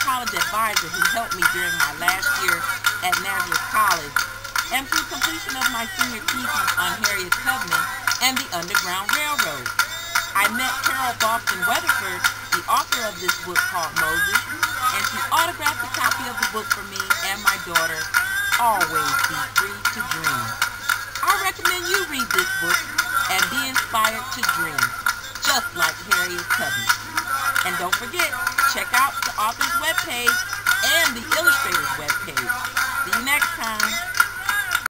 college advisor who helped me during my last year at Nazareth College, and through completion of my senior thesis on Harriet Tubman and the Underground Railroad. I met Carole Boston Weatherford, the author of this book called Moses, and she autographed a copy of the book for me and my daughter, Always Be Free to Dream. I recommend you read this book and be inspired to dream, just like Harriet Tubman. And don't forget, check out the author's webpage and the illustrator's webpage. See you next time.